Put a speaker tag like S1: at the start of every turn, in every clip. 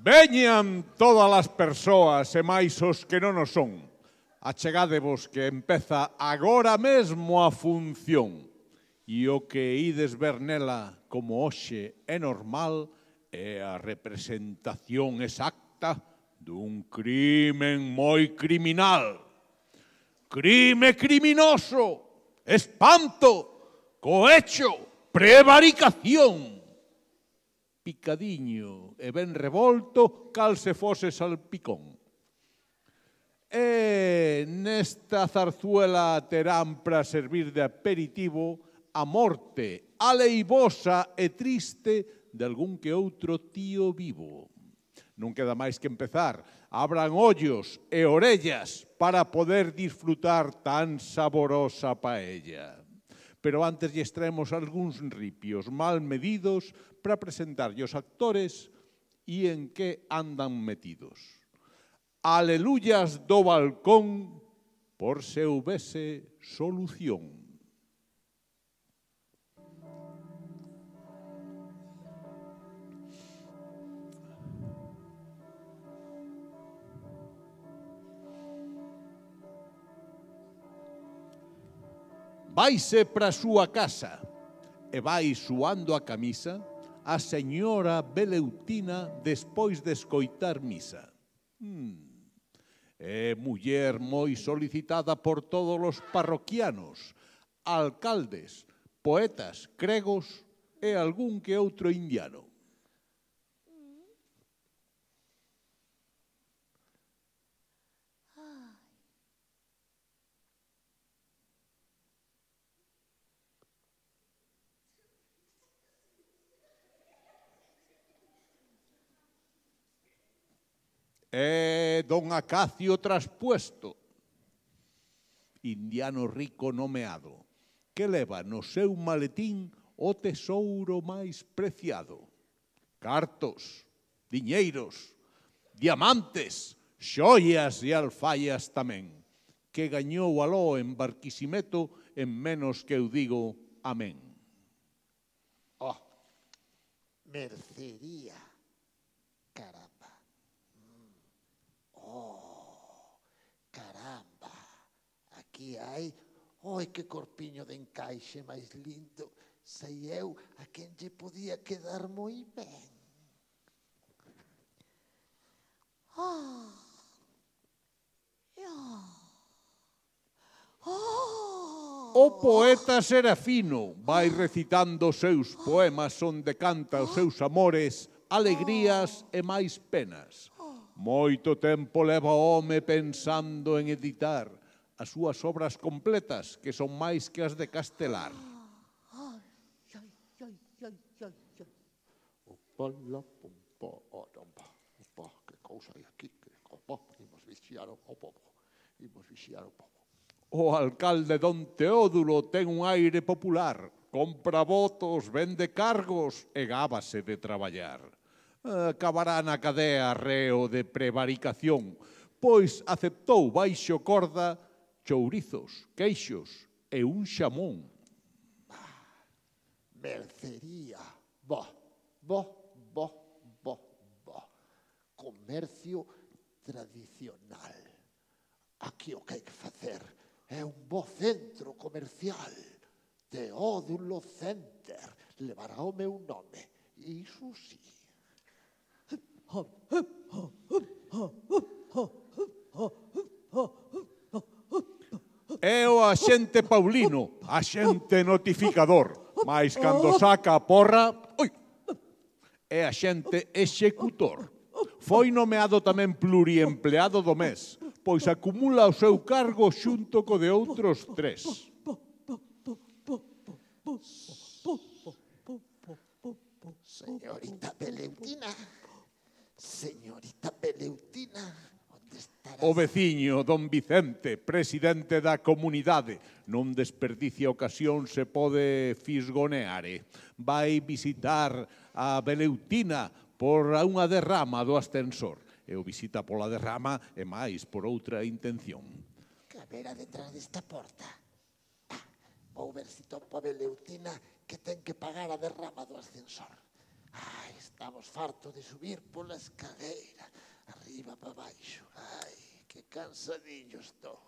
S1: Veñan todas as persoas e máis os que non o son. Achegádevos que empeza agora mesmo a función. E o que ides ver nela como hoxe é normal é a representación exacta dun crimen moi criminal. Crime criminoso, espanto, cohecho, prevaricación. Picadiño e ben revolto, cal se fose salpicón. E nesta zarzuela terán para servir de aperitivo a morte aleivosa e triste de algún que outro tío vivo. Non queda máis que empezar. Abran ollos e orellas para poder disfrutar tan saborosa paella. Pero antes lles traemos algúns ripios mal medidos para presentarlle os actores e en que andan metidos. Aleluyas do balcón por se houbese solución. Vaise para a súa casa e vai suando a camisa a señora Beleutina despois de escoitar misa. É muller moi solicitada por todos os parroquianos, alcaldes, poetas, cregos e algún que outro indiano. É don Acacio Traspuesto, indiano rico nomeado, que leva no seu maletín o tesouro máis preciado. Cartos, diñeiros, diamantes, xoias e alfaias tamén, que gañou aló en Barquisimeto en menos que eu digo amén.
S2: Oh, mercería. Caramba. Oh, caramba. Aquí hai... Oi, que corpiño de encaixe máis lindo. Sei eu a quen lle podía quedar moi ben. Oh.
S1: O poeta Serafino vai recitando os seus poemas onde canta os seus amores, alegrías e máis penas. Moito tempo leva o home pensando en editar as súas obras completas, que son máis que as de Castelar.
S2: Que cousa hai aquí, imos vixiar un pouco.
S1: O alcalde don Teódulo ten un aire popular, compra votos, vende cargos e gábase de traballar. Acabará na cadea reo de prevaricación, pois aceptou baixo corda chourizos, queixos e un xamón.
S2: Mercería. Comercio tradicional. Aquí o que hai que facer é un bo centro comercial. Teódulo Center. Levará o meu nome. Iso sí.
S1: É o axente Paulino, axente notificador, mas cando saca a porra, é axente executor. Foi nomeado tamén pluriempleado do mes, pois acumula o seu cargo xunto co de outros 3.
S2: Señorita Beleutina, onde estará?
S1: O veciño, don Vicente, presidente da comunidade, non desperdicia ocasión se pode fisgoneare. Vai visitar a Beleutina por unha derrama do ascensor. E o visita pola derrama e máis por outra intención.
S2: Que haberá detrás desta porta? Vou ver se topo a Beleutina que ten que pagar a derrama do ascensor. Está Estamos fartos de subir pola escagueira, arriba para baixo. Ai, que cansadillo estou.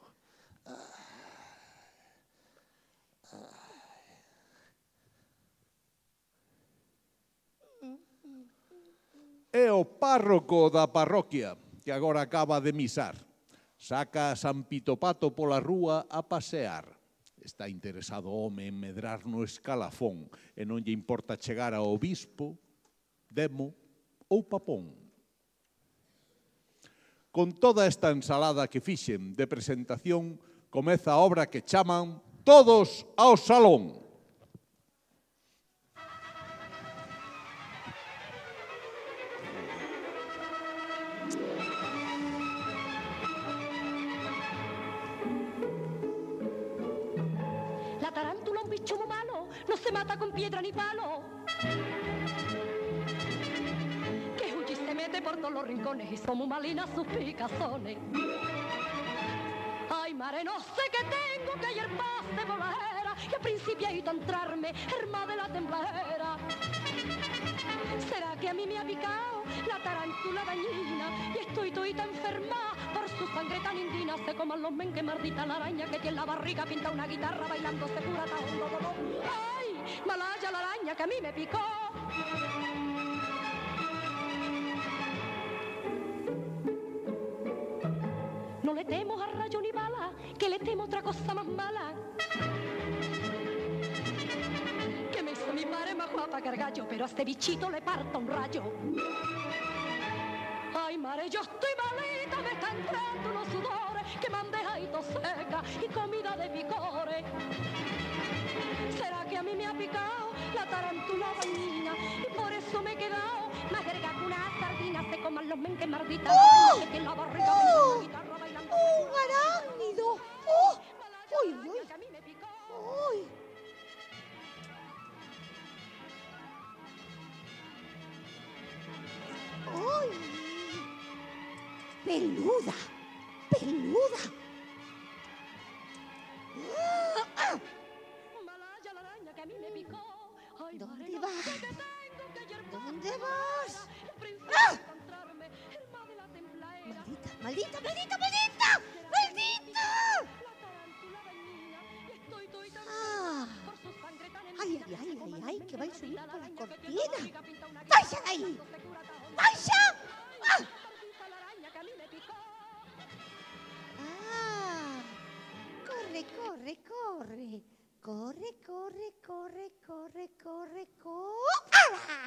S1: É o párroco da parroquia, que agora acaba de misar. Saca a San Pito Pato pola rúa a pasear. Está interesado o home en medrar no escalafón e non lle importa chegar ao bispo, demo ou papón. Con toda esta ensalada que fixen de presentación, comeza a obra que chaman Todos ao Salón.
S3: La tarántula, un bicho muy malo, no se mata con piedra ni palo. Que huye y se mete por todos los rincones y son muy malinas sus picazones. Ay, mare, no sé qué tengo, que ayer pasé por la era y al principio he ido a entrarme, herma de la temblera. ¿Será que a mí me ha picado la tarántula dañina y estoy toita enferma por su sangre tan indina? Se coman los men, que maldita la araña que tiene en la barriga, pinta una guitarra bailando, se cura todo dolor. ¡Ay, malaya la araña que a mí me picó! No le temo a rayo ni bala, que le temo otra cosa más mala. Que me hizo mi madre más guapa que el gallo, pero a este bichito le parto un rayo. Ay, madre, yo estoy malita, me están entrando unos sudores que me han dejado seca y comida de picores. ¿Será que a mí me ha picado la tarántula dañina y por eso me he quedado más verga que una sardina? Se coman los men, que maldita la que en la barriga una guitarra bailando.
S4: ¡Un arácnido! ¡Oh! ¡Uy, uy!
S3: Que a mí me picó.
S4: ¡Uy! ¡Uy! ¡Peluda! ¡Peluda!
S3: Malaya la araña que a mí me picó. Ay,
S4: ¿Dónde
S3: madre, no
S4: vas?
S3: sé qué tengo, que ayer
S4: ¿Dónde
S3: pasé
S4: vas?
S3: por la princesa
S4: ¡Ah!
S3: de encontrarme, herma de la templadera.
S4: ¡Maldita, maldita, maldita, maldita! ¡Maldita!
S3: La tarántula dañina, y estoy toita
S4: Ah.
S3: enferma por su sangre tan
S4: Ay,
S3: envenenada.
S4: ay, ay,
S3: Se coman
S4: ay,
S3: los
S4: que
S3: men,
S4: vais a subir
S3: maldita
S4: por la
S3: araña que tiene en
S4: cortina.
S3: barriga, pinta una
S4: ¡Baixa
S3: guitarra
S4: de ahí!
S3: bailando, se cura todo.
S4: ¡Baixa! ¡Ah!
S3: Maldita la araña que a mí me picó.
S4: ¡Ah! ¡Corre, corre, corre! ¡Corre, corre, corre, corre, corre, corre! ¡Ah!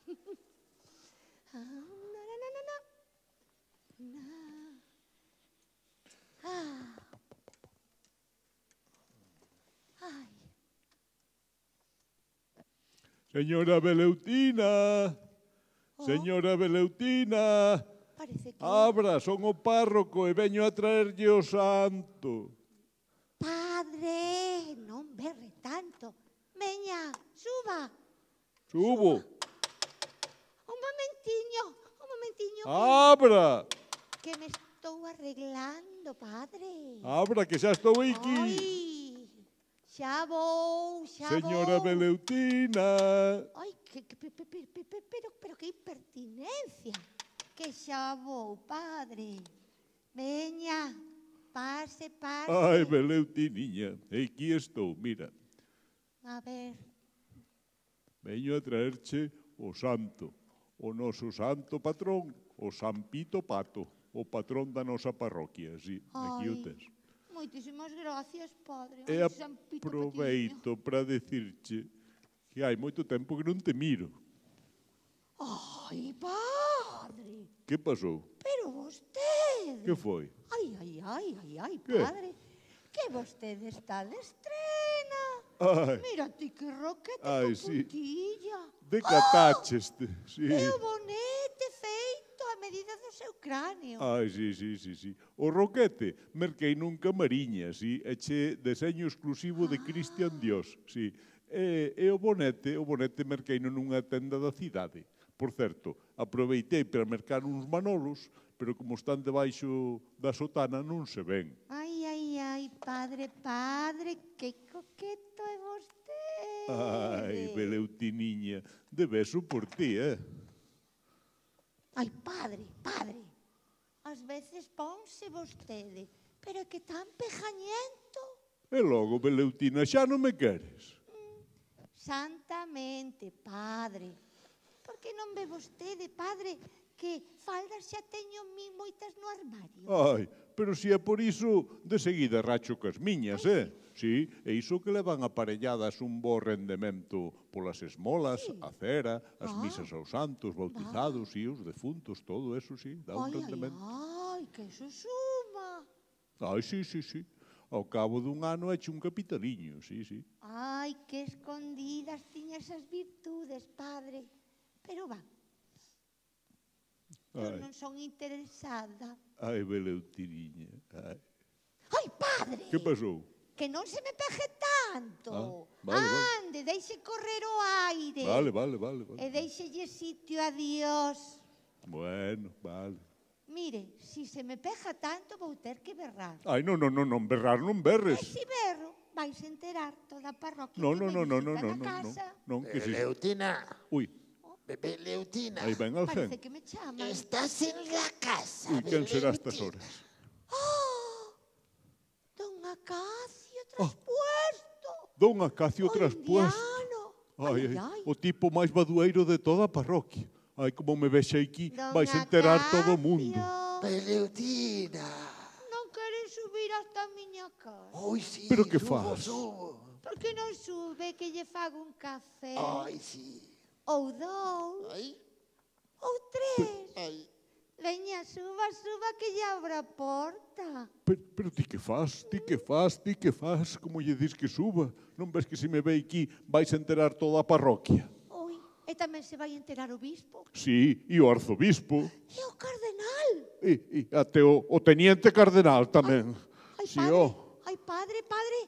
S4: Na, na, na, na, na. Na. Ah. Ay.
S1: Señora Beleutina, señora Beleutina,
S4: Parece que...
S1: abra, son o párroco e veño a traerlle o santo.
S4: Padre, non berre tanto. Veña, suba.
S1: Subo.
S4: Un momentiño.
S1: Abra,
S4: Que me estou arreglando, padre.
S1: abra, que xa estou aquí.
S4: Ai, xa vou, xa
S1: Señora
S4: vou.
S1: Beleutina.
S4: Ai, pero que impertinencia. Que xa vou, padre. Veña, pase, pase.
S1: Ai, Beleutiniña, aquí estou, mira.
S4: A ver,
S1: Veño a traerche o santo, o noso santo patrón, o San Pito Pato, o patrón da nosa parroquia, sí, aquí o
S4: Ai.
S1: tes.
S4: moitísimas gracias, padre.
S1: E
S4: Ai, San Pito
S1: aproveito para decirche que hai moito tempo que non te miro.
S4: Patiño. Ai, padre.
S1: Que pasou?
S4: Pero vostede.
S1: Que foi?
S4: Ai,
S1: Que?
S4: padre. Que vostede está de estrena.
S1: Ai,
S4: Mira ti que roquete
S1: Ai,
S4: con
S1: sí.
S4: puntilla.
S1: decataches-te, sí.
S4: E o bonete feito a medida do seu cráneo.
S1: Ai, sí. O roquete merquei nun camariña, sí, e che deseño exclusivo de Cristian Dios, sí. E o bonete merquei nunha tenda da cidade. Por certo, aproveitei para mercar uns manolos, pero como están debaixo da sotana non se ven.
S4: Ai, padre, que coqueto é vostede.
S1: Ai, Beleutiniña, de beso por ti,
S4: Ai, padre, padre. Ás veces ponse vostede, pero é que tan pejañento.
S1: E logo, Beleutina, xa non me queres?
S4: Santamente, padre. Por que non ve vostede, padre, que faldas xa teño mi moitas no armario?
S1: Ai, pero se é por iso, de seguida racho cas miñas, Sí, e iso que levan aparelladas un bo rendemento polas esmolas, a cera, as misas aos santos, bautizados e os defuntos, todo eso, sí, dá un rendemento.
S4: Ai, que eso suma.
S1: Ai, sí. Ao cabo dun ano eche un capitaliño, sí.
S4: Ai, que escondidas tiñas as virtudes, padre. Pero va, eu non son interesada.
S1: Ai, Beleutiniña, ai.
S4: Ai, padre!
S1: Que pasou?
S4: Que non se me peje tanto.
S1: Vale.
S4: Ande, deixe correr o aire.
S1: Vale.
S4: E deixelle sitio a Dios.
S1: Bueno, vale.
S4: Mire, si se me peja tanto, vou ter que berrar.
S1: Ai, non berrar, non berres.
S4: E si berro, vais enterar toda a parroquia
S1: Non,
S4: que me visita na casa.
S1: non, que si.
S2: Beleutina,
S1: Ui,
S2: Beleutina,
S1: aí ven Alcén.
S4: Parece que me chaman.
S2: estás en la casa.
S1: Ui, quen será
S2: Beleutina.
S1: estas horas?
S4: Don Acacio traspuesto.
S1: Don Acacio
S4: O
S1: traspuesto.
S4: indiano.
S1: Ai,
S4: Ai.
S1: o tipo máis badueiro de toda a parroquia. Ai, como me vexe aquí,
S4: Don
S1: vais enterar todo o mundo.
S4: Acacio,
S2: Beleutina.
S4: non quere subir hasta a miña casa.
S2: Oi, sí,
S1: Pero que
S2: subo,
S1: fas?
S2: subo.
S4: Por que non sube que lle fago un café?
S2: Ai, sí.
S4: Ou dous,
S2: Ai,
S4: ou tres.
S2: ai.
S4: Veña, suba, que lle abra a porta.
S1: Pero ti que fas? Como lle dis que suba? Non ves que se me ve aquí vais enterar toda a parroquia?
S4: Oi, e tamén se vai enterar o bispo.
S1: Sí, e o arzobispo.
S4: E o cardenal.
S1: E até o teniente cardenal tamén.
S4: Ai,
S1: Sí,
S4: padre,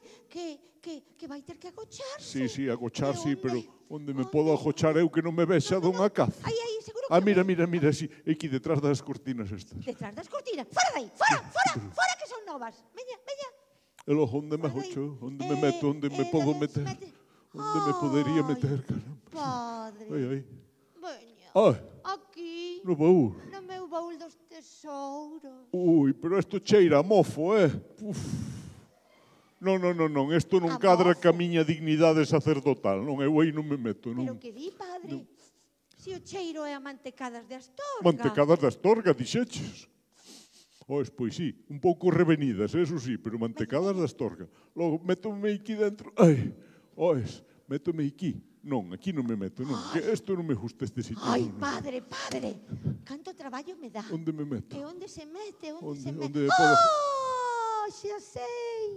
S4: que vai ter que agocharse.
S1: Sí, agochar,
S4: E
S1: sí,
S4: onde?
S1: pero onde me podo agochar eu que non me vexa don Acacio?
S4: Ai, seguro que
S1: Ah,
S4: non.
S1: mira, sí, aquí detrás das cortinas estas.
S4: Detrás das cortinas. Fora dai, fora, que son novas. Veña.
S1: E logo, onde me agocho? Onde me meto? Onde me podo meter? Onde me podería meter, caramba?
S4: Padre.
S1: Ai.
S4: Veña.
S1: Ai,
S4: Aquí,
S1: no baúl.
S4: no meu baúl dos tesouros.
S1: Ui, pero isto cheira a mofo, Uf. Non, isto non
S4: A
S1: cadra
S4: mofo?
S1: ca miña dignidade sacerdotal. Non, eu aí non me meto, non.
S4: Pero que di, padre? Si o cheiro é a mantecadas de Astorga.
S1: Mantecadas de Astorga, dixeches. Pois sí, un pouco revenidas, eso sí, pero mantecadas de Astorga. Logo, métome aquí dentro. Ai, métome aquí. Non, aquí non me meto, non. Que isto non me gusta este sitio.
S4: Ai,
S1: non.
S4: padre, canto traballo me dá.
S1: Onde me meto?
S4: E onde se mete,
S1: Onde podo...
S4: Xa sei.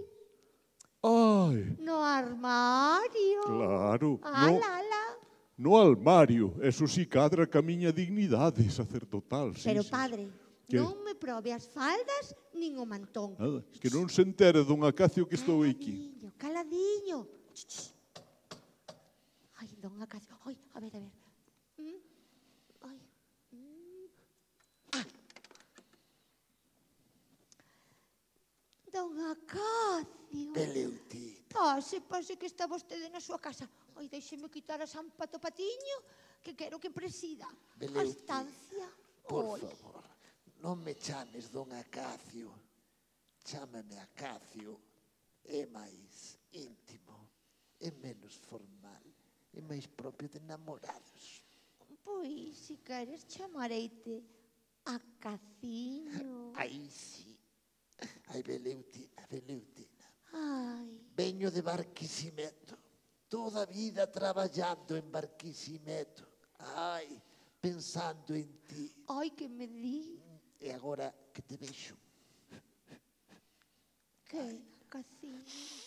S1: Ai,
S4: No armario.
S1: claro.
S4: Ala.
S1: No armario, eso sí cadra ca miña dignidade sacerdotal. Sí,
S4: Pero,
S1: sí.
S4: padre,
S1: Que?
S4: non me probe as faldas nin o mantón.
S1: Nada, que non se entere don Acacio que estou aquí.
S4: Caladiño. Ai, don Acacio. Ai, a ver. Ai. Don Acacio.
S2: Beleutina.
S4: Pase que está vostede na súa casa. Ai, deixeme quitar a San Pato Patiño, que quero que presida a
S2: Beleutina,
S4: estancia.
S2: Por
S4: Oi.
S2: favor, non me chames don Acacio. Chámame Acacio. É máis íntimo, é menos formal, é máis propio de namorados.
S4: Pois, si queres, chamareite Acaciño.
S2: Aí sí. Ai, Beleutina.
S4: Ai,
S2: Veño de Barquisimeto. Toda a vida traballando en Barquisimeto. Ai, pensando en ti.
S4: ai, que me di.
S2: E agora que te vexo,
S4: Que, Acaciño?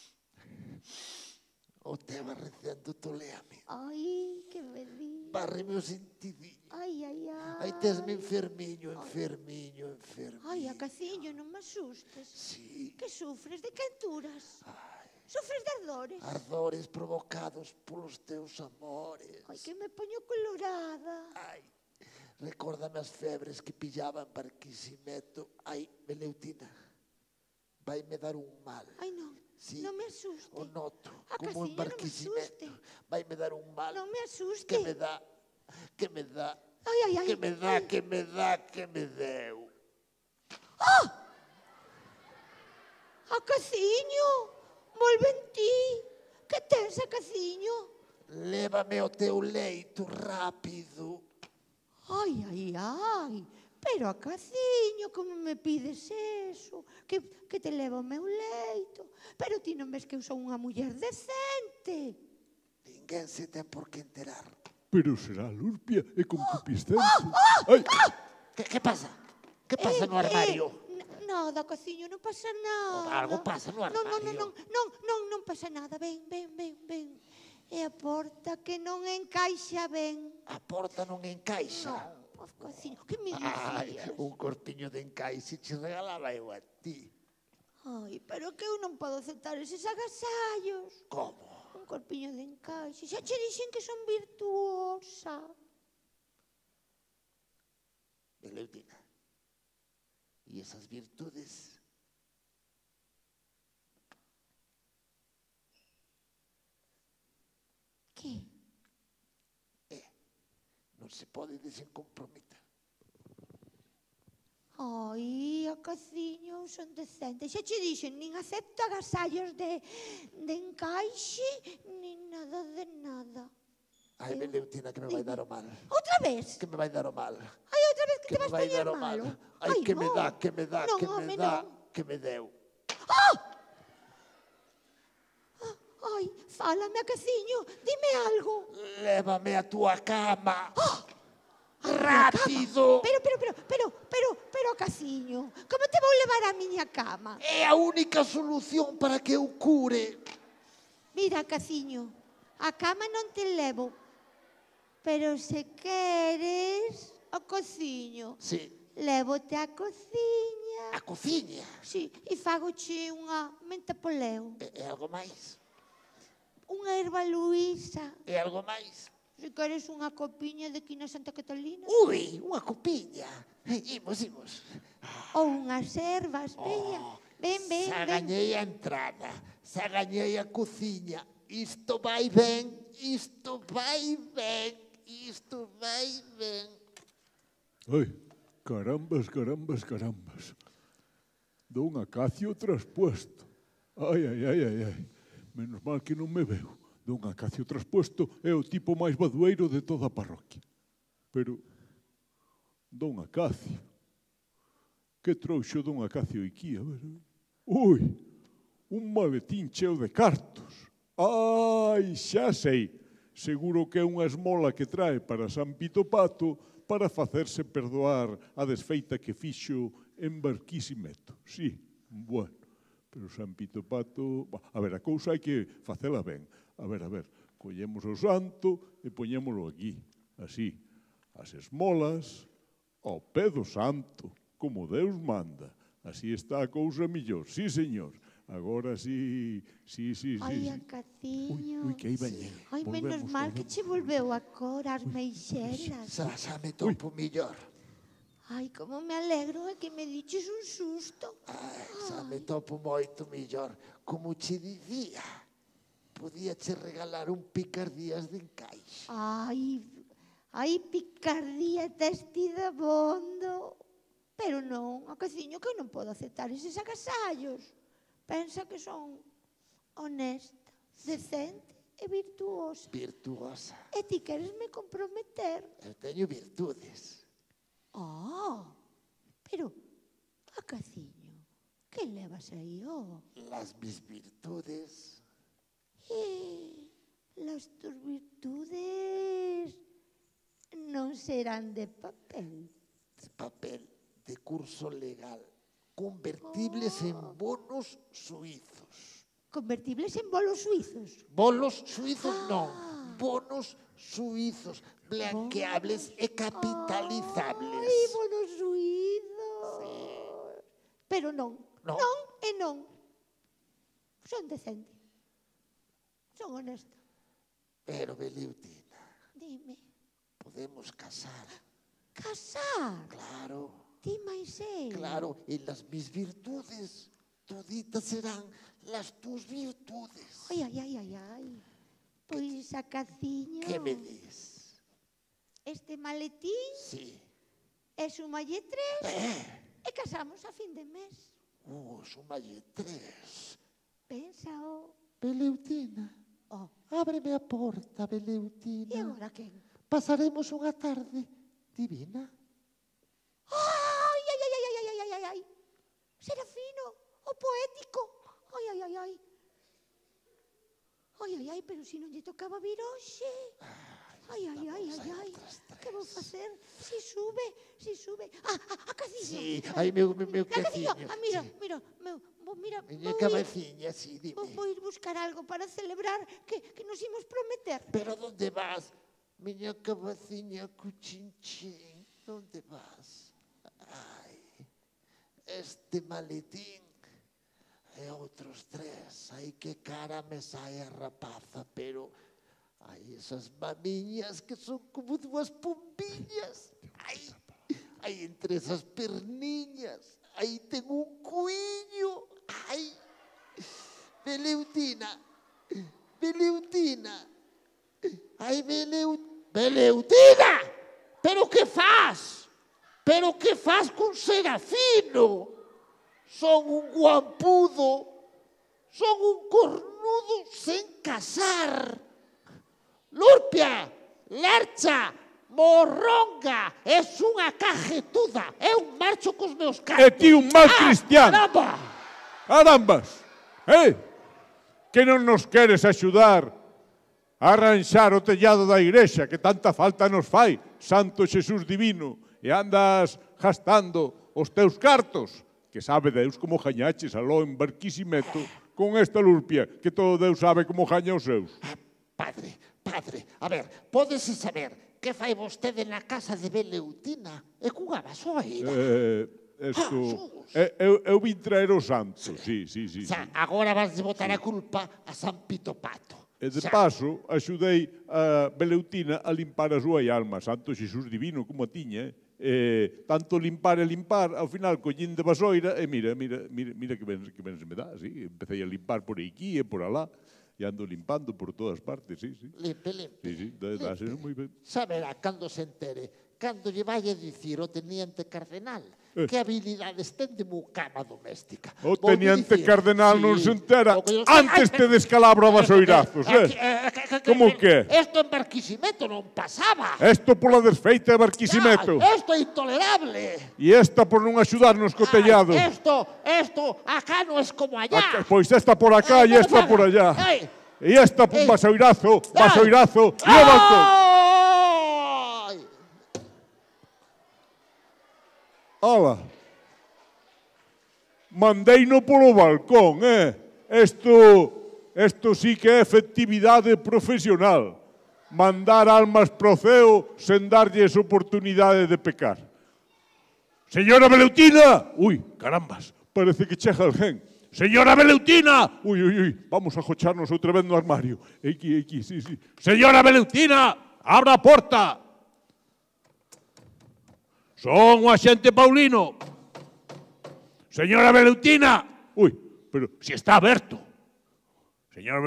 S2: o teu arrecendo toleame.
S4: Ai, que me di.
S2: Bárreme o sentidiño.
S4: Ai.
S2: Ai, tesme enfermiño.
S4: Ai, Acaciño, non me asustes.
S2: Sí,
S4: Que sufres de quenturas. Sufres de ardores.
S2: ardores provocados polos teus amores.
S4: Ai, que me poño colorada.
S2: Ai, recórdame as febres que pillaba en Barquisimeto. Ai, Beleutina, vaime dar un mal.
S4: Ai, non.
S2: Sí,
S4: Non me asuste.
S2: o noto,
S4: A
S2: como en
S4: Casiño non me
S2: Barquisimeto.
S4: asuste.
S2: Vaime dar un mal
S4: Non me asuste.
S2: que me dá
S4: Ai, ai, ai.
S2: Que me dá, que me dá, que me deu.
S4: A Caciño, volve en ti. Que tens, a Caciño?
S2: Lévame ao teu leito rápido.
S4: Ai, ai, ai. Pero a Caciño, como me pides eso? Que te levo ao meu leito. Pero ti non ves que eu son unha muller decente.
S2: Ninguén se ten por que enterar.
S1: Pero será Lurpia e concupiscente. Ai,
S2: Que pasa? Que pasa no armario?
S4: Nada, Caciño, non pasa nada.
S2: Algo pasa no armario.
S4: Non pasa nada. Ven. E a porta que non encaixa ben.
S2: A porta non encaixa.
S4: Non, Caciño, que me
S2: Ai,
S4: dicías?
S2: un corpiño de encaixe che regalaba eu a ti.
S4: Ai, pero que eu non podo aceptar eses agasallos.
S2: Como?
S4: Un corpiño de encaixe. Xa che dixen que son virtuosa.
S2: Eleutina. E esas virtudes?
S4: Que?
S2: Non se pode desencomprometer.
S4: Ai, a Caciño, son decente. Xa che dixen, nin acepto agasallos de encaixe, nin nada de nada.
S2: Ai, Eleutina, que me vai dar o mal.
S4: Outra vez?
S2: Que me vai dar o mal.
S4: Ai, outra vez que
S2: Que
S4: te
S2: me
S4: vas
S2: vai
S4: poñer
S2: dar o mal.
S4: malo.
S2: Ai, que me
S4: non.
S2: dá, que me dá,
S4: Non,
S2: que me
S4: home,
S2: dá,
S4: non.
S2: que me deu.
S4: Ai, fálame, a Caciño, dime algo.
S2: Lévame a túa cama. Rápido.
S4: Pero, Caciño, como te vou levar a miña cama?
S2: É a única solución para que eu cure.
S4: Mira, Caciño, a cama non te levo, pero se queres, a Caciño,
S2: Sí,
S4: lévote á cociña.
S2: a cociña.
S4: Sí, e fagoche unha menta poleo,
S2: É algo máis.
S4: unha erva luísa,
S2: É algo máis.
S4: se queres unha copiña de quina Santa Catalina,
S2: Ui, unha copiña. Imos.
S4: ou unhas ervas, veña. Ven.
S2: Xa gañei a entrada, xa gañei a cociña. Isto vai ben, isto vai ben, isto vai ben.
S1: ai, carambas. Don Acacio traspuesto. Ai. Menos mal que non me veo. Don Acacio traspuesto é o tipo máis badueiro de toda a parroquia. Pero, Don Acacio, que trouxo Don Acacio aquí? A ver. Ui, un maletín cheo de cartos. Ai, xa sei. Seguro que é unha esmola que trae para San Pito Pato para facerse perdoar a desfeita que fixo en Barquisimeto. Sí, bueno, pero San Pito Pato... A ver, a cousa hai que facela ben. A ver, collemos o santo e poñémolo aquí, así, as esmolas ao pé do santo, como Deus manda. Así está a cousa millor, sí, señor. Agora sí.
S4: Ai, a Caciño.
S1: Ui, que aí veñen.
S4: Ai, menos mal que che volveu a cor, as meixeras.
S2: Xa me topo millor.
S4: Ai, como me alegro é que me diches un susto.
S2: Xa me topo moito millor. Como che dicía, podía che regalar un picardías de encaixe.
S4: Ai, picardía testi dabondo. Pero non, a Caciño, que eu non podo aceptar eses agasallos. Pensa que son honesta, decente e virtuosa.
S2: Virtuosa.
S4: E ti queresme comprometer.
S2: Eu teño virtudes.
S4: Pero, a Caciño, que levas aí,
S2: Las mis virtudes.
S4: Las tus virtudes non serán de papel.
S2: De papel, de curso legal, convertibles en bonos suizos.
S4: Convertibles en bolos suizos.
S2: Bolos suizos non, bonos suizos, blanqueables e capitalizables.
S4: Ai, bolos suizos. Pero non,
S2: Non.
S4: non e non. Son decente. Son honesta.
S2: Pero, Beleutina,
S4: Dime,
S2: podemos casar.
S4: casar?
S2: Claro,
S4: Ti máis el.
S2: claro, e las mis virtudes toditas serán las tus virtudes.
S4: Ai. Pois a Caciño.
S2: Que me dis?
S4: este maletín,
S2: Sí.
S4: e sumalle 3, e casamos a fin de mes.
S2: Sumalle 3.
S4: Pénsao.
S2: Beleutina,
S4: Oh,
S2: ábreme a porta,
S4: e
S2: Beleutina.
S4: agora quen?
S2: Pasaremos unha tarde divina.
S4: Ai, ai, ai, ai, ai, ai, ai, ai, ai. Serafino, o poético. Ai, ai, ai, ai. Ai, ai, ai, pero si non lle tocaba vir hoxe. Ai, ai, ai, ai, ai. Que vou facer? Si sube, si sube. A caciño.
S2: Sí, ai, meu
S4: A caciño.
S2: caciño.
S4: Mira, mira, mira,
S2: Miña
S4: vou
S2: cabeciña, sí, dime.
S4: ir buscar algo para celebrar que nos imos prometer.
S2: Pero onde vas? Miña cabeciña cuchinchín, onde vas? Ai, este maletín e outros 3. Ai, que cara me sae a rapaza, pero hai esas mamiñas que son como 2 pompiñas. Ai, entre esas perniñas, aí ten un cuiño. Ai, Beleutina, Beleutina. Ai, Beleutina! Pero que faz? Pero que faz con Serafino? Son un guampudo, son un cornudo sen casar. Lurpia, lercha, morronga, es unha cajetuda. Eu marcho cos meus cartos.
S1: E ti un mal cristiano.
S2: Caramba!
S1: Carambas! Que non nos queres axudar a arranxar o tellado da igrexa que tanta falta nos fai, Santo Xesús divino, e andas gastando os teus cartos, que sabe Deus como gañaches aló en Barquisimeto con esta Lurpia, que todo Deus sabe como gaña os seus.
S2: Padre, a ver, pódese saber que fai vostede na casa de Beleutina e cunha vasoira?
S1: Eu vin traer o santo, sí.
S2: Xa, agora vas de botar a culpa a San Pito Pato.
S1: E de paso, axudei a Beleutina a limpar a súa alma, Santo Xesús divino, como a tiña, tanto limpar e limpar, ao final collín de vasoira, e mira que ben se me dá, sí, empecé a limpar por aquí e por alá, e ando limpando por todas partes, sí.
S2: Limpe.
S1: Sí, dáse moi ben.
S2: Saberá cando se entere, cando lle vai a dicir o teniente cardenal que habilidades ten de mucama doméstica.
S1: O teniente cardenal non se entera antes te descalabro a vasoirazos, Como que?
S2: Esto en Barquisimeto non pasaba.
S1: Esto pola desfeita de Barquisimeto.
S2: Esto é intolerable.
S1: E esta por non axudarnos co tellado.
S2: Esto, acá non es como allá.
S1: Pois esta por acá e esta por allá. E esta por vasoirazo, e o balcón. Ala, mandeino polo balcón, Esto sí que é efectividade profesional. Mandar almas pro ceo sen darlles oportunidade de pecar. Señora Beleutina! Ui, carambas, parece que chega alguén. Señora Beleutina! Ui, vamos a jocharnos outra vez no armario. Aquí, sí. Señora Beleutina, abra a porta. Son o axente Paulino. Señora Beleutina. Ui, pero si está aberto. Señora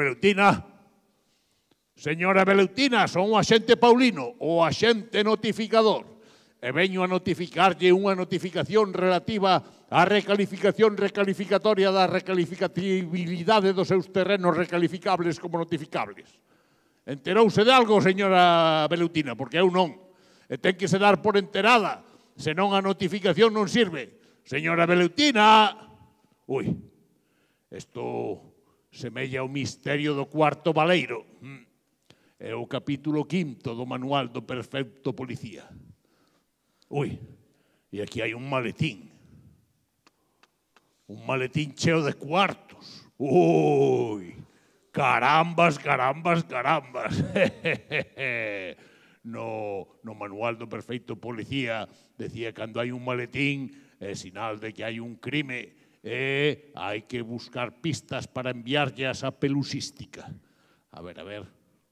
S1: Beleutina, son o axente Paulino, o axente notificador. E veño a notificarlle unha notificación relativa á recalificación recalificatoria da recalificatibilidade dos seus terrenos recalificables como notificables. Enterouse de algo, señora Beleutina, porque eu non. E ten que se dar por enterada. Senón a notificación non sirve. Señora Beleutina! Ui, isto semella o misterio do cuarto baleiro. É o capítulo 5º do manual do perfecto policía. Ui, e aquí hai un maletín. Un maletín cheo de cuartos. Ui, carambas. No manual do perfecto policía decía que cando hai un maletín é sinal de que hai un crime e hai que buscar pistas para enviarllas a pelusística. A ver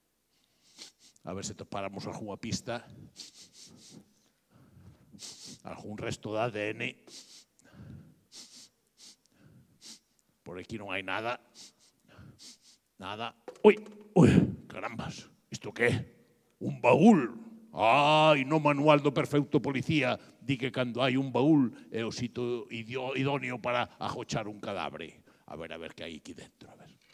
S1: se topáramos algunha pista, algún resto de ADN. Por aquí non hai nada. Ui, carambas, isto que é? Un baúl. Ai, no manual do perfecto policía di que cando hai un baúl é o sitio idóneo para ajochar un cadáver. A ver que hai aquí dentro, a ver.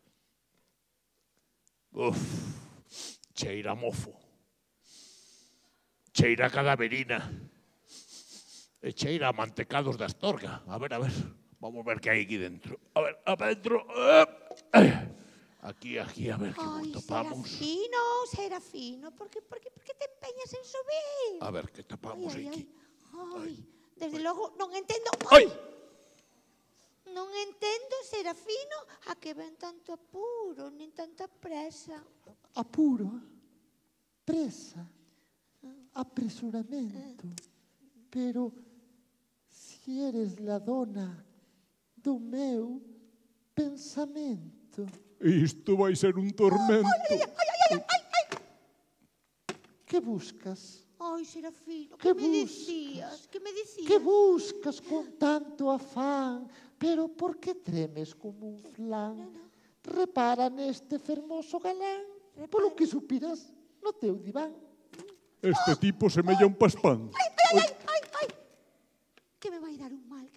S1: Uf, cheira a mofo. Cheira a cadaverina. E cheira a mantecados de Astorga. A ver. Vamos ver que hai aquí dentro. A ver, adentro. Aquí, a ver que topamos.
S4: Serafino, por que te empeñas en subir?
S1: A ver, que topamos aquí.
S4: Ai, desde logo non entendo.
S1: Ai!
S4: Non entendo, Serafino, a que ven tanto apuro, nin tanta presa.
S2: Apuro, presa, apresuramento. Pero si eres la dona do meu pensamento.
S1: Isto vai ser un tormento.
S4: Ai.
S2: Que buscas?
S4: Ai, Serafino,
S2: Que
S4: que me
S2: buscas?
S4: dicías? Que me dicías?
S2: Que buscas con tanto afán? Pero por que tremes como un flan? Repara neste fermoso galán, polo que supiras no teu diván.
S1: Este tipo semella un paspán.
S4: Ai. Que me vai dar un mal.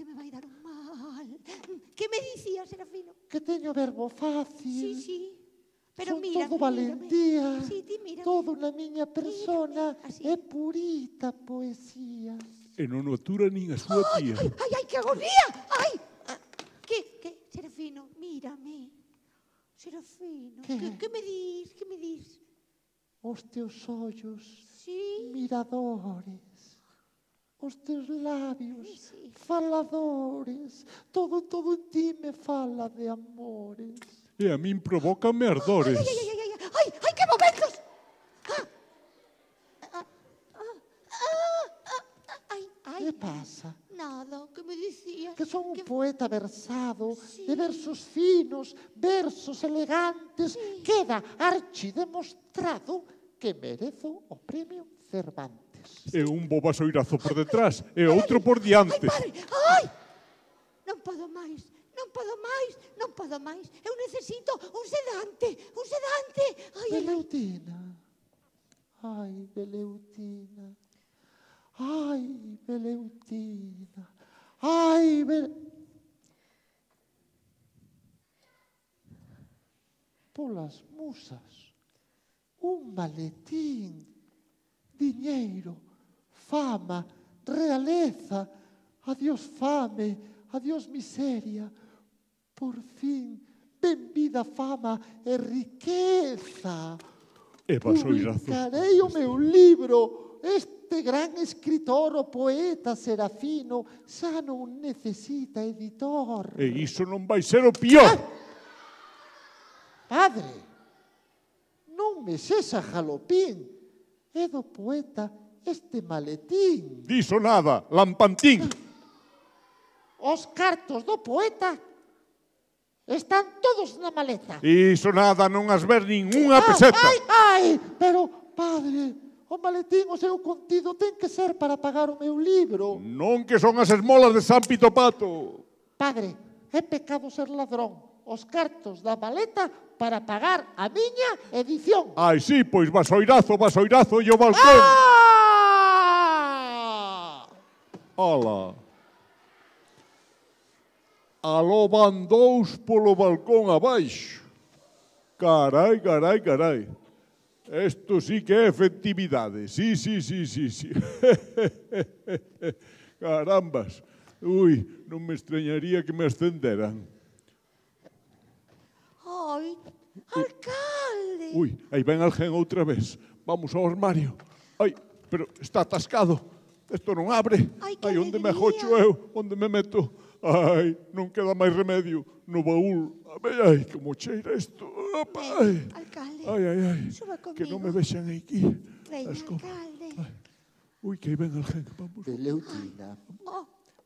S4: Que me dicías, Serafino?
S2: Que teño verbo fácil.
S4: Sí. Pero
S2: Son
S4: mírame,
S2: todo valentía.
S4: Sí, ti mírame.
S2: Todo na miña persona
S4: Así.
S2: é purita poesía.
S1: E non o atura nin a súa tía.
S4: Ai, que agonía! Ai! Que, Serafino, mírame. Serafino,
S2: Que?
S4: que me dis?
S2: Os teus ollos
S4: Sí.
S2: miradores. Os teus labios
S4: Sí.
S2: faladores. Todo en ti me fala de amores.
S1: E a min provócame ardores.
S4: Ai, que momentos! Ai,
S2: Que pasa?
S4: nada, que me dicías?
S2: Que son un poeta versado,
S4: Sí.
S2: de versos finos, versos elegantes.
S4: Sí.
S2: Queda archidemostrado que merezo o premio Cervantes.
S1: E un bo vasoirazo por detrás e outro por diante.
S4: Ai, padre, ai! Non podo máis. Eu necesito un sedante. Ai.
S2: Beleutina. Ai, Beleutina. Ai, Beleutina. Ai, Polas musas. Un maletín. Diñeiro, fama, realeza. Adiós fame, adiós miseria. Por fin, benvida fama e riqueza.
S1: E vasoirazo.
S2: Publicarei o meu libro. Este gran escritor, o poeta Serafino, xa non necesita editor.
S1: E iso non vai ser o pior.
S2: Padre, non me sexa jalopín. É do poeta este maletín.
S1: Diso nada, lampantín.
S2: Os cartos do poeta están todos na maleta.
S1: Iso nada, non has ver ningunha peseta.
S2: Ai, pero, padre, o maletín, o seu contido ten que ser para pagar o meu libro.
S1: Non que son as esmolas de San Pito Pato.
S2: Padre, é pecado ser ladrón. Os cartos da maleta para pagar a miña edición.
S1: Ai, sí, pois vasoirazo e o balcón. Ala. Aló van dous polo balcón abaixo. Carai. Esto sí que é efectividade. Sí. Carambas. Ui, non me extrañaría que me ascenderan.
S4: Ai, alcalde!
S1: Ui, aí ven alguén outra vez. Vamos ao armario. Ai, pero está atascado. Isto non abre.
S4: Ai, que
S1: onde me
S4: alegría.
S1: ajocho eu? Onde me meto? Ai, non queda máis remedio. No baúl. Ai, como cheira isto. Opa, ai.
S4: Alcalde,
S1: Ai.
S4: suba
S1: Que non me
S4: conmigo.
S1: vexan aquí.
S4: Veña,
S1: As co-
S4: alcalde.
S1: Ai. Ui, que aí ven alguén. Vamos.
S2: Beleutina.
S4: Oh,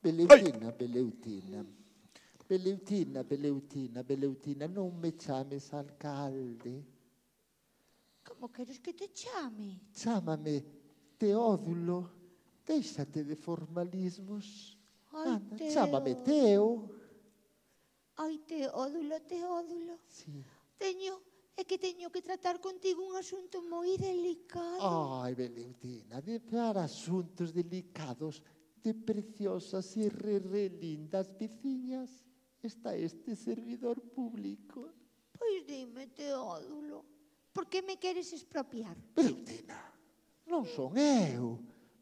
S2: Beleutina, non me chames alcalde.
S4: como queres que te chame?
S2: Chámame Teódulo. Déixate de formalismos.
S4: Ai,
S2: Anda, chámame Teo.
S4: Ai, Teódulo.
S2: Sí.
S4: Teño É que teño que tratar contigo un asunto moi delicado.
S2: Ai, Beleutina, de para asuntos delicados de preciosas e lindas veciñas está este servidor público.
S4: Pois dime, Teódulo, por que me queres expropiar?
S2: Beleutina, non son eu,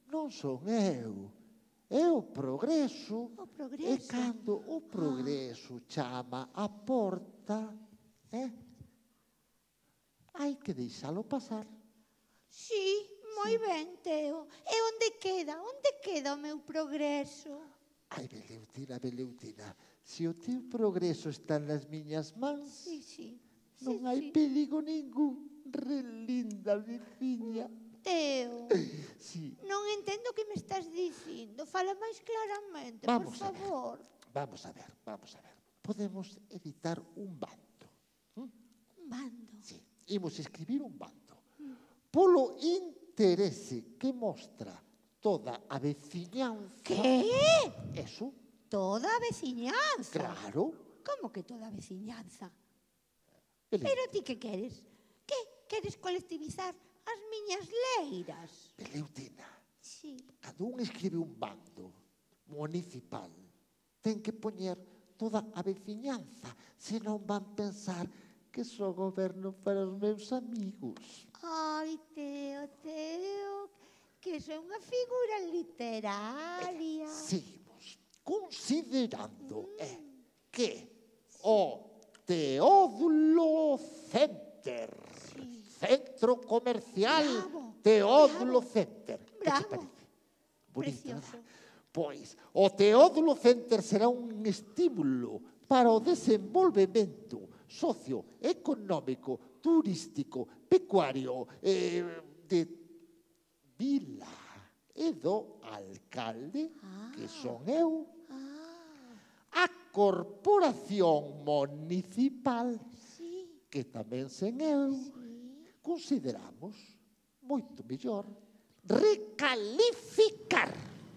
S2: é o progreso.
S4: O
S2: E
S4: progreso.
S2: cando o progreso chama a porta, hai que deixalo pasar.
S4: Sí, moi ben, Teo. E onde queda o meu progreso?
S2: Ai, Beleutina, se o teu progreso está nas miñas mans,
S4: Sí.
S2: non hai perigo ningún, relinda veciña.
S4: Teo,
S2: Sí,
S4: non entendo o que me estás dicindo. Fala máis claramente,
S2: Vamos
S4: por
S2: a ver.
S4: favor.
S2: vamos a ver. Podemos editar un bando.
S4: Un bando.
S2: Sí, imos escribir un bando. Polo interese que mostra toda a veciñanza.
S4: Que?
S2: Eso,
S4: Toda a veciñanza.
S2: claro.
S4: Como que toda a veciñanza?
S2: Beleutina.
S4: Pero ti que queres? Que queres colectivizar as miñas leiras?
S2: Beleutina,
S4: Sí.
S2: cando un escribe un bando municipal, ten que poñer toda a veciñanza, senón van pensar que só goberno para os meus amigos.
S4: Ai, Teo, que é unha figura literaria.
S2: Seguimos considerando que o Teódulo Center, centro comercial
S4: Bravo,
S2: Teódulo Center. Que te
S4: Bravo.
S2: parece? Bonito,
S4: Precioso.
S2: ¿verdad? Pois, o Teódulo Center será un estímulo para o desenvolvemento socioeconómico, turístico, pecuario, de vila e do alcalde, que son eu, a corporación municipal,
S4: Sí,
S2: que tamén sen eu, consideramos moito mellor recalificar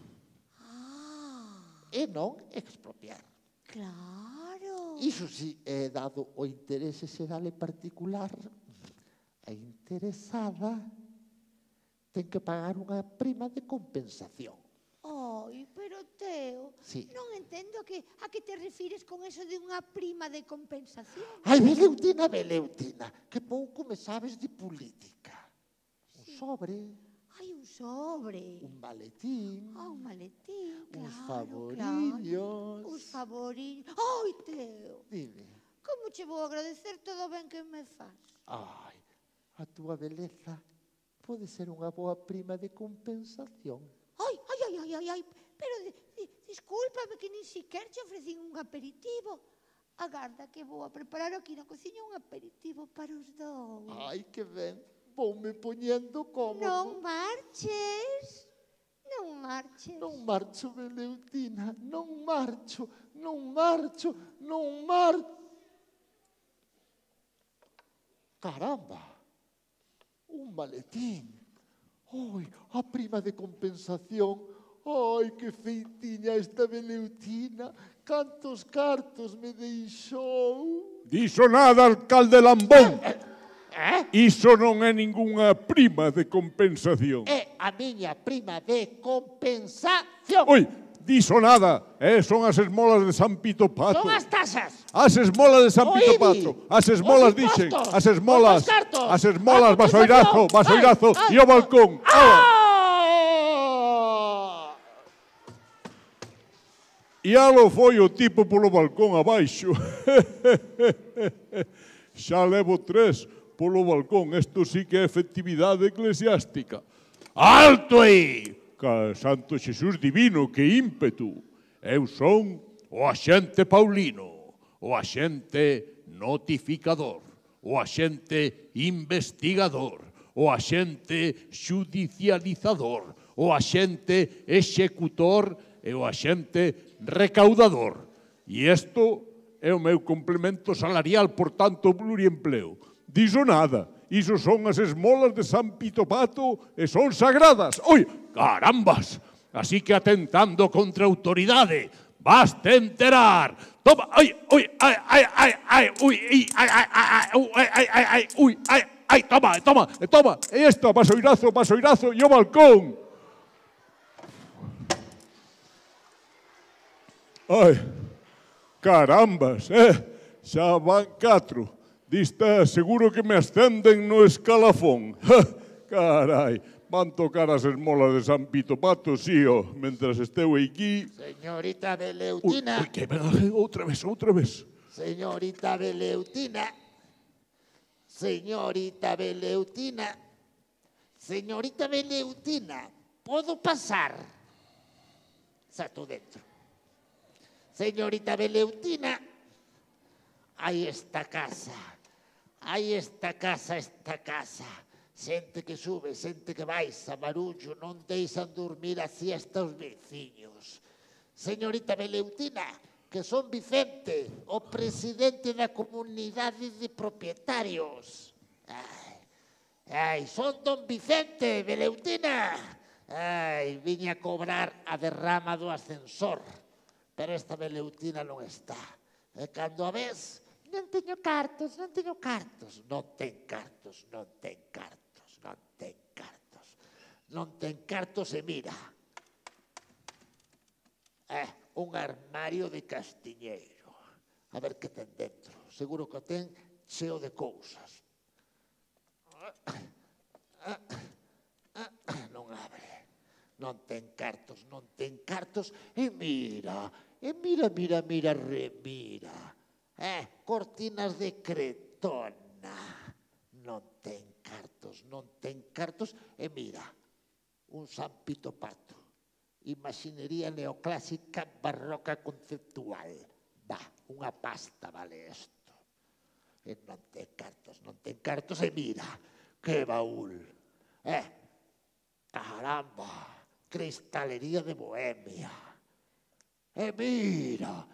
S2: e non expropiar.
S4: claro.
S2: Iso si é dado o interese xeral e particular. A interesada ten que pagar unha prima de compensación.
S4: Ai, pero Teo,
S2: Sí.
S4: non entendo a que te refires con eso de unha prima de compensación.
S2: Ai, Beleutina, que pouco me sabes de política. Un sobre,
S4: Hai un sobre.
S2: un maletín,
S4: Un maletín, claro,
S2: uns favoriños.
S4: Claro. Uns favoriños. Ai, Teo,
S2: Dime,
S4: como che vou agradecer todo o ben que me faz?
S2: ai, a túa beleza pode ser unha boa prima de compensación.
S4: Ai, pero discúlpame que nin siquer che ofrecín un aperitivo. Agarda que vou a preparar aquí na cociña un aperitivo para os dous.
S2: Ai, que ben, voume poñendo cómodo.
S4: Non marches. Non marches.
S2: Non marcho, Beleutina, non marcho. Caramba, un maletín. Ai, a prima de compensación. Ai, que feitiña esta Beleutina. Cantos cartos me deixou.
S1: Diso nada, alcalde Lambón. Iso non é ningunha prima de compensación.
S2: É a miña prima de compensación.
S1: Oi, diso nada. Son as esmolas de San Pito Pato.
S2: Son as tasas.
S1: As esmolas de San
S2: O
S1: Pito
S2: IBI,
S1: Pato. As esmolas
S2: os
S1: dixen.
S2: impostos,
S1: As esmolas.
S2: os cartos,
S1: As esmolas,
S2: a compensación.
S1: vasoirazo
S2: Ai,
S1: e o balcón. E alo foi o tipo polo balcón abaixo. Xa levo 3 polo balcón. Isto sí que é efectividade eclesiástica. Alto aí! Ca Santo Xesús divino, que ímpetu! Eu son o axente Paulino, o axente notificador, o axente investigador, o axente xudicializador, o axente executor e o axente recaudador. E isto é o meu complemento salarial, por tanto, pluriempleo. Diso nada. Iso son as esmolas de San Pito Pato e son sagradas. Oi, carambas! Así que atentando contra a autoridade, vas te enterar. Toma, ay, uy, ay, ay, ay, ay, uy, ay, ay, ay, ay, ay, ay, ay, uy, ay, ay, toma, toma, toma. E isto, vasoirazo, e o balcón. Ai, carambas, xa van 4. Dista, seguro que me ascenden no escalafón. Carai, van tocar as esmolas de San Pito Pato, sío, mentras esteu aquí.
S2: Señorita Beleutina.
S1: Ui, que outra vez.
S2: Señorita Beleutina. Señorita Beleutina. Señorita Beleutina, ¿puedo pasar? Está tú dentro. Señorita Beleutina, hai esta casa. Hai esta casa. Xente que sube, xente que baixa, barullo, non deixan dormir a siesta os veciños. Señorita Beleutina, que son Vicente, o presidente da comunidade de propietarios. Ai, son don Vicente, Beleutina. Ai, viña a cobrar a derrama do ascensor, pero esta Beleutina non está. E cando a ves, non teño cartos. Non ten cartos. Non ten cartos e mira. Un armario de castiñeiro. A ver que ten dentro. Seguro que o ten cheo de cousas. Non abre. Non ten cartos. E mira, remira. Cortinas de cretona. Non ten cartos. E mira, un San Pito Pato. Imaxinería neoclásica barroca conceptual. Unha pasta vale isto. E non ten cartos. E mira, que baúl. Caramba, cristalería de Bohemia. E mira,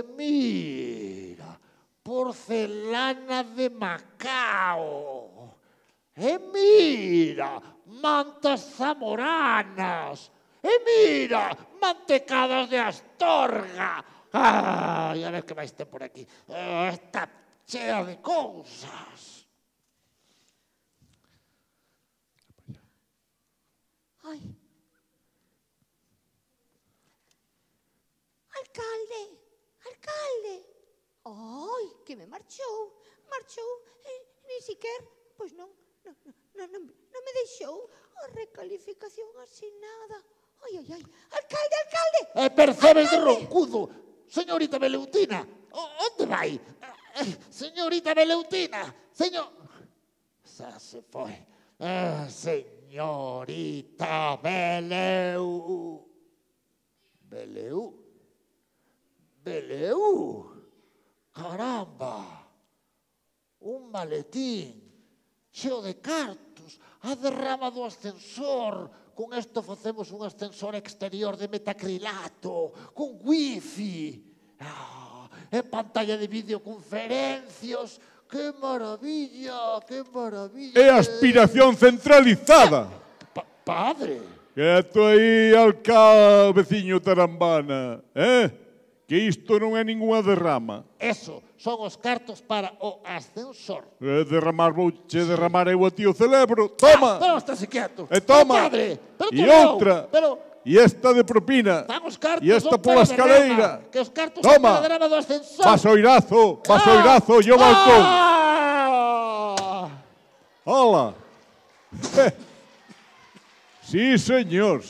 S2: porcelana de Macao. E mira, mantas zamoranas. E mira, mantecadas de Astorga. Ai, a ver que máis ten por aquí. Está chea de cousas.
S4: Ai. Alcalde. Ai, que me marchou. Ni siquiera, pois non me deixou a recalificación asinada. Ai. Alcalde.
S2: Percebes de roncudo. Señorita Beleutina, onde vai? Señorita Beleutina, Xa se foi. Señorita Beleu. Caramba. Un maletín cheo de cartos. A derrama do ascensor. Con isto facemos un ascensor exterior de metacrilato, con wifi. E pantalla de videoconferencias. ¡Qué maravilla!
S1: E aspiración centralizada.
S2: Padre.
S1: Quieto aí, veciño Tarambana. Que isto non é ninguna derrama.
S2: Eso, son os cartos para o ascensor.
S1: Derramar eu a ti o celebro. Toma.
S2: Pero estáse quieto.
S1: E toma.
S2: Padre,
S1: E outra. E esta de propina. E esta pola escaleira.
S2: Que os cartos son para a derrama do ascensor.
S1: Vasoirazo, e o balcón. Hola. Sí, señor.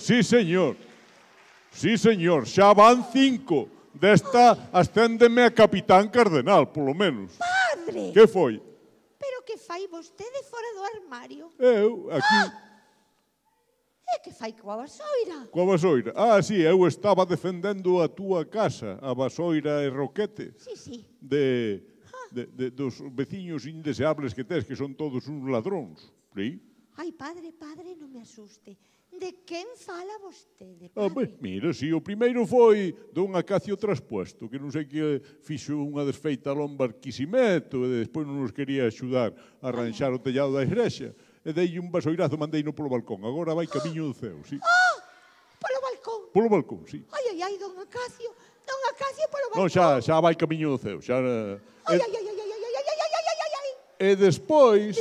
S1: Xa van 5. Desta ascéndeme a capitán cardenal, polo menos.
S4: Padre!
S1: Que foi?
S4: Pero que fai vostede fora do armario?
S1: Eu, aquí.
S4: E que fai coa vasoira?
S1: Coa vasoira? Sí, eu estaba defendendo a túa casa, a vasoira e Roquete.
S4: Sí.
S1: Dos veciños indeseables que tes, que son todos uns ladróns. Sí?
S4: Ai, padre, non me asuste. De quen fala vostede, padre?
S1: Mira, si, o primeiro foi don Acacio Traspuesto, que non sei que fixo unha desfeita lomba Arquisimeto e despois non nos quería axudar a arranxar o tellado da igrexa. E dei un vasoirazo, mandeino polo balcón. Agora vai camiño do ceo, sí.
S4: Polo balcón?
S1: Polo balcón, sí.
S4: Ai, don Acacio, Don Acacio polo
S1: Non,
S4: balcón.
S1: xa vai camiño do ceo. Xa,
S4: Ai, ai, ai, ai, ai, ai, ai, ai, ai, ai, ai, ai.
S1: e despois...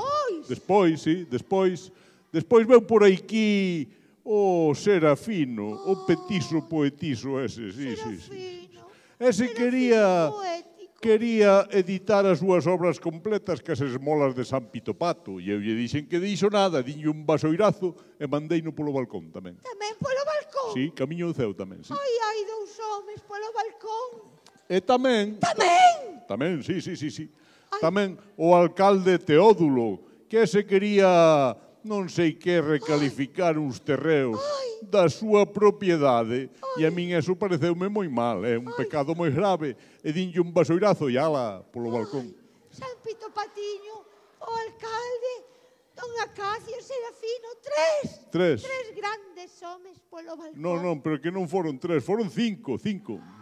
S1: Despois veu por aquí o Serafino, o petiso poetizo ese, sí.
S4: Serafino.
S1: Ese
S4: Serafino poético.
S1: quería editar as súas obras completas que as esmolas de San Pito Pato. E eu lle dixen que dixo nada, dinlle un vasoirazo e mandeino polo balcón tamén.
S4: Tamén polo balcón.
S1: Sí, camiño do ceo tamén, sí.
S4: Ai, ai, dous homes polo balcón.
S1: E tamén...
S4: Tamén.
S1: Tamén, sí. Tamén o alcalde Teódulo, que se quería, non sei que, recalificar uns terreos da súa propiedade. E a min eso pareceume moi mal, é un pecado moi grave. E dinlle un vasoirazo e ala polo balcón.
S4: San Pito Patiño, o alcalde, don Acacio, Serafino,
S1: Tres.
S4: Tres grandes homes polo balcón.
S1: Non, pero que non foron tres, foron cinco.
S4: Sí.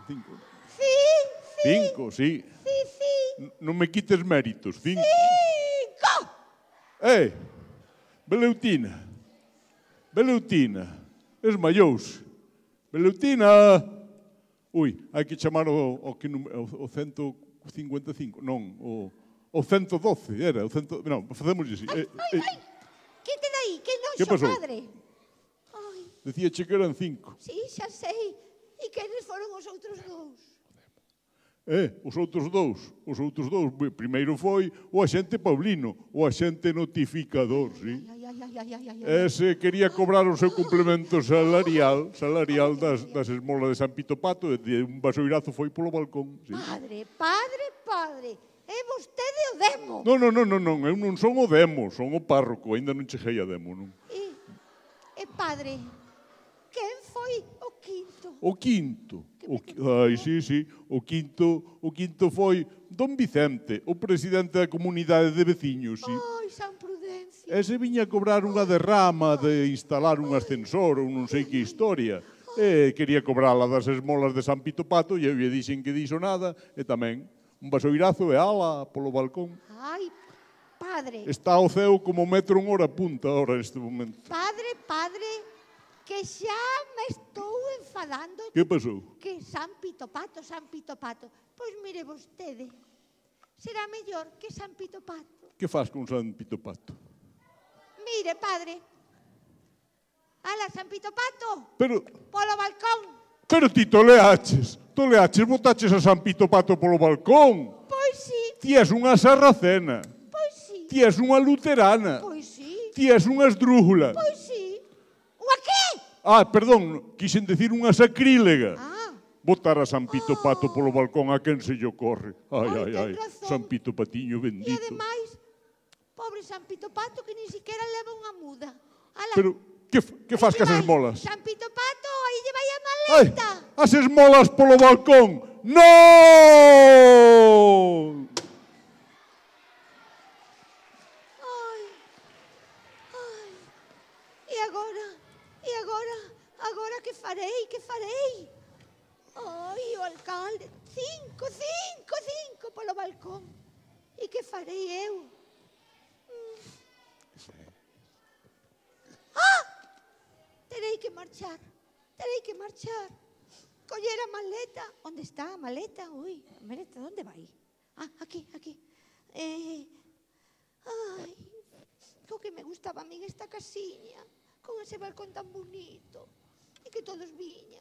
S1: Cinco, sí. Non me quites méritos, cinco.
S4: Cinco.
S1: Beleutina, esmallouse. Beleutina. Ui, hai que chamar o 155, non, o 112, era, o 100, non, facémoslle así.
S4: Ai, quite dai, que non
S1: Que
S4: xo,
S1: pasou?
S4: padre. Ai,
S1: Decíache que eran cinco.
S4: sí, xa sei. E quenes foron os outros dous?
S1: Os outros dous, primeiro foi o axente Paulino, o axente notificador, sí.
S4: Ai.
S1: Ese quería cobrar o seu complemento salarial das esmolas de San Pito Pato, e un vasoirazo foi polo balcón, sí.
S4: Padre, é vostede o demo.
S1: Non, eu non son o demo, son o párroco, ainda non cheguei a demo, non.
S4: E padre, quen foi o quinto?
S1: O quinto, o quinto foi Don Vicente, o presidente da comunidade de veciños, sí.
S4: Ai, San Prudencio.
S1: Ese viña a cobrar unha derrama de instalar un ascensor ou non sei que historia. E quería cobrala das esmolas de San Pito Pato e eu lle dixen que dixo nada e tamén un vasoirazo e ala polo balcón.
S4: Ai, padre.
S1: Está o ceo como metro en hora punta ahora neste momento.
S4: Padre, que xa me estou enfadando.
S1: Que pasou?
S4: Que San Pito Pato. Pois mire vostede, será mellor que San Pito Pato.
S1: Que faz con San Pito Pato?
S4: Mire, padre. Ala, San Pito Pato.
S1: Pero
S4: Polo balcón.
S1: ti toleaches, botaches a San Pito Pato polo balcón.
S4: Pois sí.
S1: Ti és unha sarracena,
S4: Pois sí.
S1: ti és unha luterana,
S4: Pois sí.
S1: ti és unha esdrújula.
S4: Pois sí. Unha que?
S1: Perdón, quixen decir unha sacrílega. Botar a San Pito
S4: Oh.
S1: Pato polo balcón a quen se lle ocorre.
S4: Ai, ten
S1: Ai,
S4: razón.
S1: San Pito Patiño
S4: E
S1: bendito.
S4: ademais, pobre San Pito Pato que nin siquiera leva unha muda. Ala.
S1: Pero, que faz
S4: Aí
S1: cas
S4: lle vai,
S1: esmolas?
S4: San Pito Pato, aí lle vai a
S1: Ai,
S4: maleta.
S1: as esmolas polo balcón. Non!
S4: Ai. E agora que farei? Ai, o alcalde, cinco polo balcón. E que farei eu? Terei que marchar. Coller a maleta. Onde está a maleta? Ui, a maleta, onde vai? Aquí. Ai, o que me gustaba a min esta casiña, con ese balcón tan bonito, e que todos viñan.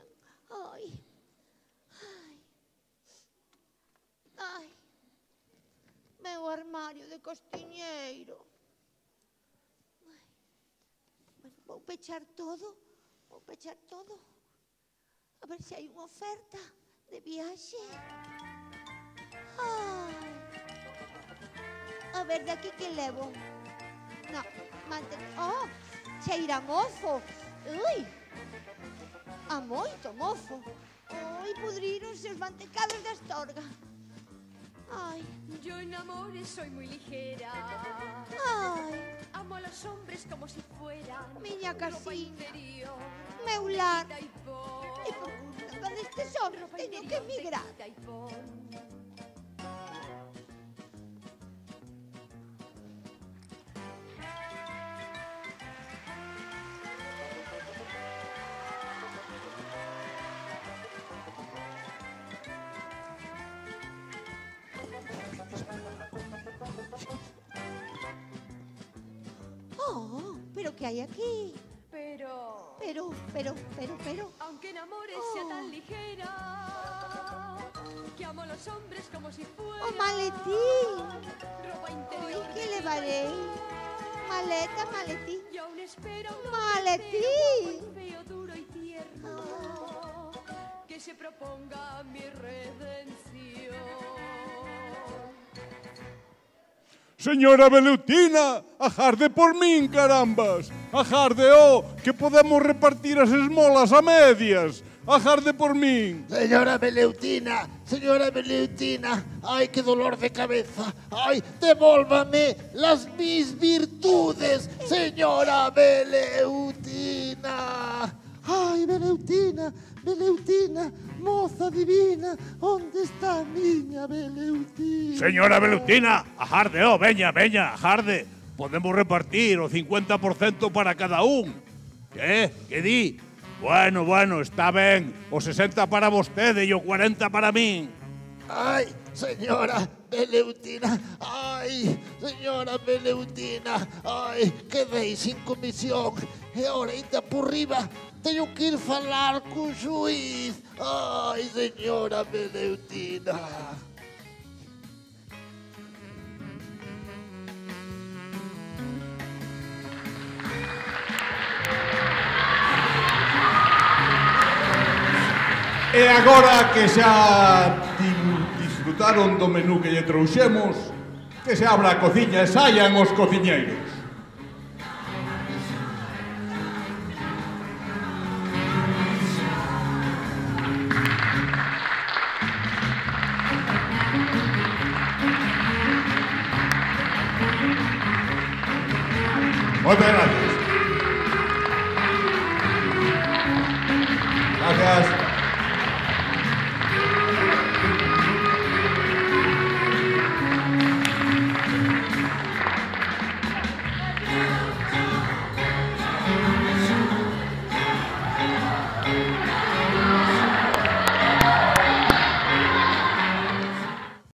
S4: Ai, meu armario de costiñeiro. Bueno, vou pechar todo. A ver se hai unha oferta de viaxe. A ver, de aquí que levo. No, mantén. Cheira a mofo. Ui, a moito mofo. Ui, pudríronse os mantecados da Astorga. Ai,
S5: Yo en amores soy muy ligera.
S4: ai,
S5: Amo a los hombres como si fueran
S4: miña
S5: ropa
S4: casiña,
S5: interior.
S4: meu lar.
S5: Quita y pon.
S4: E por culpa destes homes
S5: Ropa
S4: teño que
S5: interior de
S4: emigrar.
S5: quita y pon.
S4: que hai aquí.
S5: Pero,
S3: Aunque en amores sea tan ligera, que amo a los hombres como si fuera
S4: O maletín.
S3: ropa
S4: Ui,
S3: interior.
S4: que levarei? Maleta, maletín.
S3: Y aún espera un
S4: Maletín.
S3: hombre feo, duro y tierno, que se proponga mi redención.
S1: Señora Beleutina, ajarde por min, carambas. Ajarde, que podemos repartir as esmolas a medias. Ajarde por min.
S2: Señora Beleutina, ay, qué dolor de cabeza. Ay, devólvame las mis virtudes, señora Beleutina. Ay, Beleutina, moza divina, onde está miña Beleutina?
S1: Señora Beleutina, ajarde, veña, ajarde. Podemos repartir o 50% para cada un. Que di? Bueno, está ben. O 60 para vostede e o 40 para min.
S2: Ay, señora Beleutina, ay, quedei sin comisión e ahora ainda por riba teño que ir falar co xuiz. Ay, señora Beleutina.
S1: E agora que xa disfrutaron do menú que lle trouxemos, que se abra a cociña e saian os cociñeiros. Moitas gracias. Gracias.